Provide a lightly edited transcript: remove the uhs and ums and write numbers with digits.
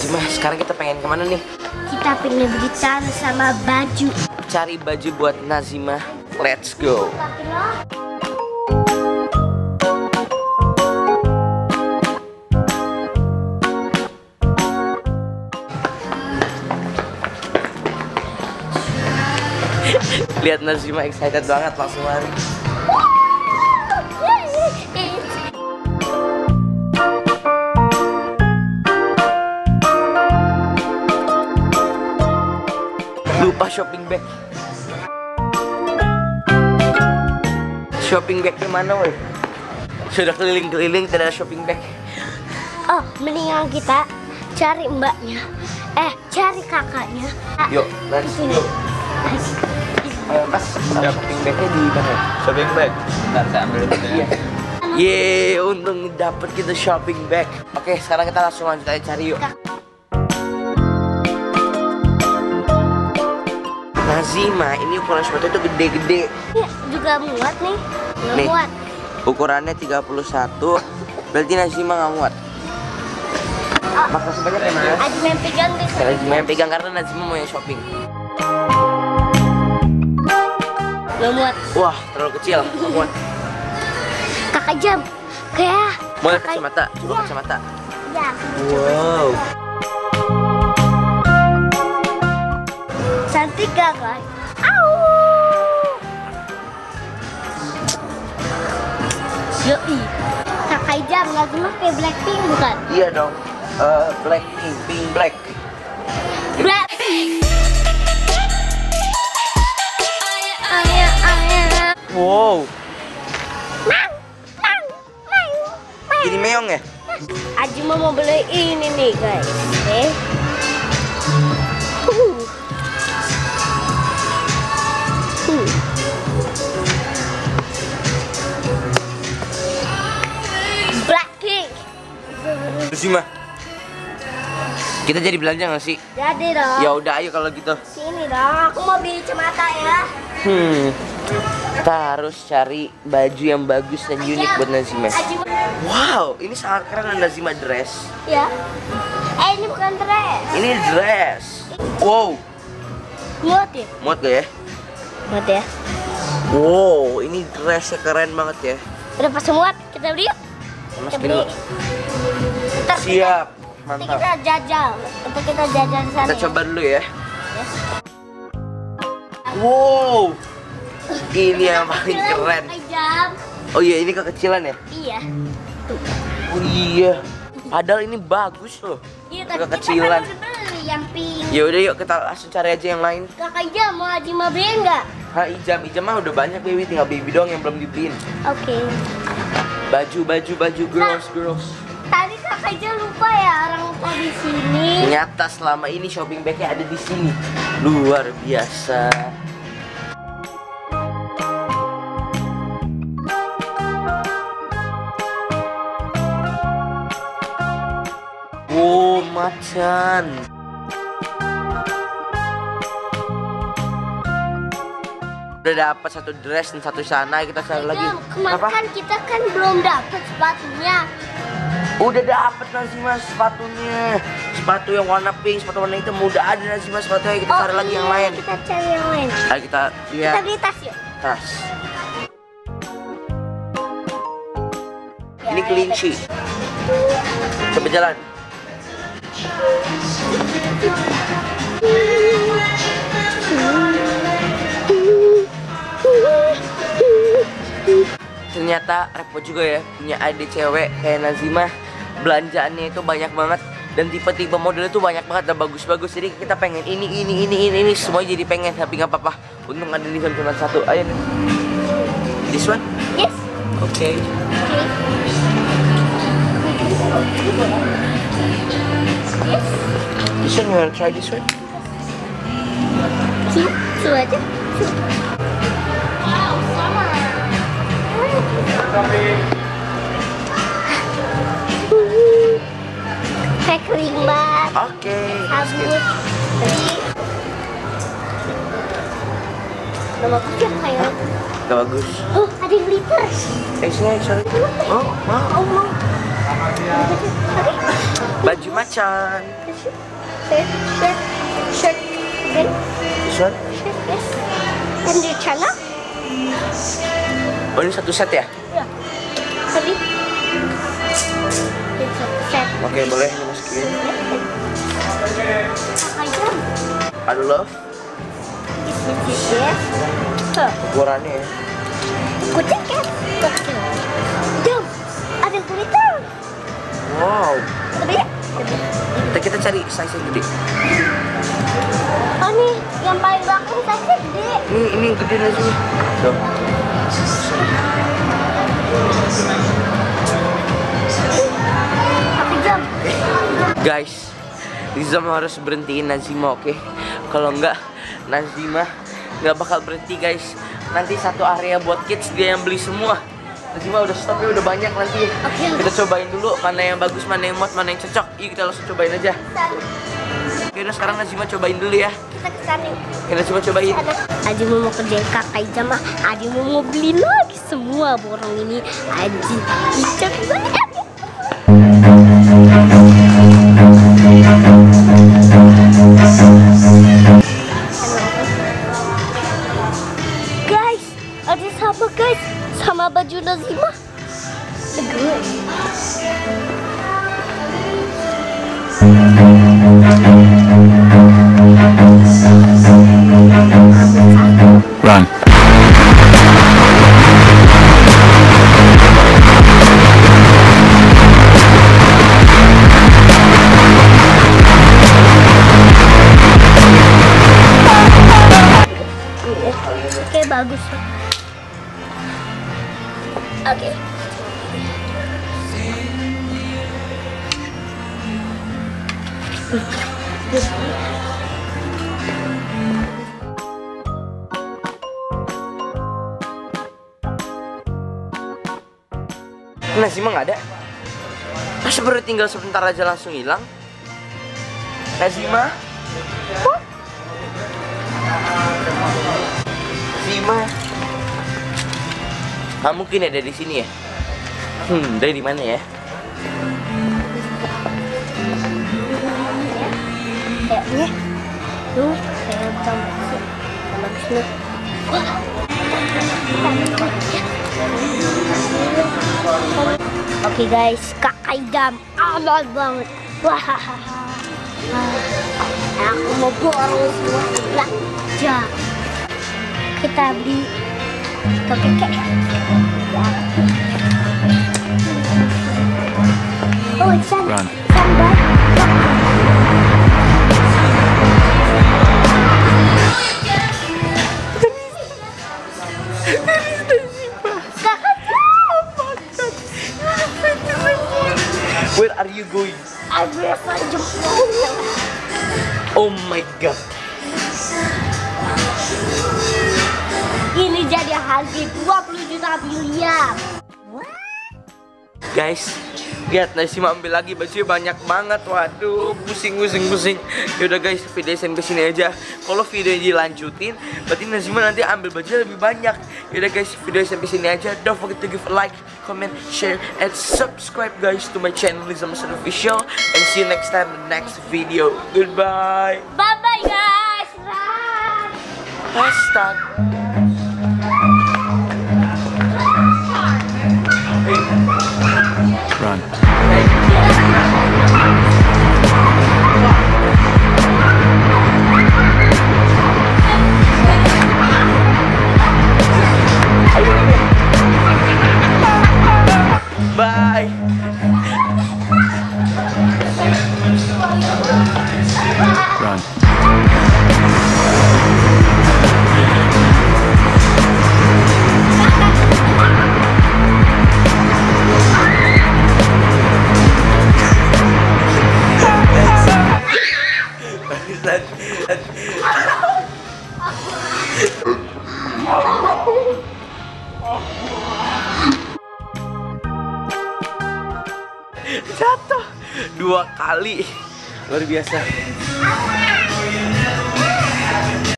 Nazimah, sekarang kita pengen kemana nih? Kita pengen bicara sama baju. Cari baju buat Nazimah. Let's go. Lihat Nazimah excited banget, langsung lari. Lupa shopping bag. Shopping bag di mana, woi? Sudah keliling-keliling tidak ada shopping bag. Oh, mendingan kita cari mbaknya. Cari kakaknya. Yuk, let's go. Ayo, Mas, shopping bagnya di mana? Shopping bag. Bentar, saya ambil dulu ya. Yeay, untung dapet kita shopping bag. Oke, sekarang kita langsung lanjut aja cari yuk. Nazimah, ini ukuran sepatu itu gede-gede. Iya, juga muat nih. Nggak Nih, muat. ukurannya 31. Berarti Nazimah nggak muat. Makasih banyak ya, Mas. Nazimah yang pegang deh. Nazimah yang pegang karena Nazimah mau yang shopping. Nggak muat. Wah, terlalu kecil. Nggak muat. Kakak jam. Kayak. Mau lihat kacamata? Coba kacamata. Ya. Wow. Cantik gak, guys? Au. Yoi. Kakak jam. Nazimah kayak Blackpink bukan? Iya dong. Blackpink, pink black. Blackpink. Wow. Jadi meong ya? Ajima mau beli ini nih guys. Blackpink. Nazimah, kita jadi belanja nggak sih? Jadi dong. Ya udah, ayo kalau gitu. Sini dong. Aku mau beli kacamata ya. Kita harus cari baju yang bagus dan unik buat Nazimah. Ajima. Wow, ini sangat keren Nazimah dress. Ya. Ini bukan dress. Ini dress. Wow, Muat ya? muat gak ya? Muat ya. Wow, ini dressnya keren banget ya. Udah pas muat, kita beli yuk. Mas Kita beli. Ntar siap, Nanti mantap. kita jajal. Nanti kita jajal di sana. Kita ya. coba dulu ya. Yes. Wow, ini yang paling keren. Jam. Oh iya, ini kekecilan ya? Iya. Oh iya, padahal ini bagus loh. Iya, tapi kita Kekecilan. kan udah beli yang pink. Ya udah yuk kita langsung cari aja yang lain. Kakak jam mau Ajima beli enggak? Ijam mah udah banyak baby, tinggal baby doang yang belum dibeliin. Oke. Baju girls. Tadi kakak jam lupa ya orang tadi sini. Ternyata selama ini shopping bagnya ada di sini. Luar biasa. Oh, macan. Udah dapat satu dress dan satu sana, kita cari lagi. Kemarin kan kita kan belum dapat sepatunya. Udah dapet Nazimah sepatunya. Sepatu yang warna pink, sepatu warna hitam udah ada Nazimah sepatunya. Kita cari lagi yang lain. Kita cari yang lain. Ayo kita lihat. Kita beli tas yuk. Tas. Ini kelinci. Coba jalan. Ternyata repot juga ya punya adik cewek kayak Nazimah. Belanjaannya itu banyak banget dan tipe-tipe modelnya tuh banyak banget dan bagus-bagus. Jadi kita pengen ini semua jadi pengen, tapi nggak apa-apa. Untung ada di cuma satu. Ayo nih. This one? Yes. Okay. This one, you wanna try this one? Su aja. Kayak kering banget. Oke. Sabun. Tadi. Nama kecil kayak. Gak bagus. Ada glitter. Sini, sorry. Oh, mau. Oh, mau. Baju macan. Shirt. Then Shirt. yes. And the celana? Oh, ini satu set ya? Ya. Tadi. Ini satu set. Oke, boleh dimasukin. Ayam. Aduh, love. Yes. Huh. Ukurannya ya. Kucing kan? Kucing. Jam. Ada gurita. Wow. Coba ya. Kita cari size yang gede. Oh nih, yang paling belakang size gede. Ini yang gede nih sini. Tuh. Tapi jam. Guys, Nizam harus berhentiin Nazima, oke? Kalau enggak, Nazima nggak bakal berhenti, guys. Nanti satu area buat kids dia yang beli semua. Nazima udah stop ya, udah banyak nanti. Oke. Kita cobain dulu mana yang bagus, mana yang muat, mana yang cocok. Yuk kita langsung cobain aja. Oke, udah sekarang Nazima cobain dulu ya. Kita kesana. Kita coba cobain. Aji mau kerjain kakak Ijam, Aji mau beli lagi semua borong ini. Aji Ijam banget. Guys, ada sama guys, sama baju Nazima. Good. Run. Oke, bagus. Oke. Nazima nggak ada. Masa baru tinggal sebentar aja langsung hilang? Nazima? Nazima? Ah, mungkin ada di sini ya? Dari mana ya? Kayaknya tuh kayak bagus nih. Oke guys, kakak Ijam aman banget. Wah, aku mau borong semua belanja. Kita beli kakek. Oh, Run. Sandal. Where are you going? Aduh, jempol. Oh my god. Ini jadi harga 20 juta miliar. Guys, lihat Nazima ambil lagi bajunya banyak banget. Waduh, pusing. Yaudah guys, video sampai sini aja. Kalau video dilanjutin, berarti Nazima nanti ambil bajunya lebih banyak. Yaudah guys, video sampai sini aja. Don't forget to give a like, comment, share, and subscribe guys to my channel Nizam Hasan Official. And see you next time in the next video. Goodbye. Bye bye guys. Bye. Hashtag. Run. Bye. Run. Jatuh 2 kali, luar biasa.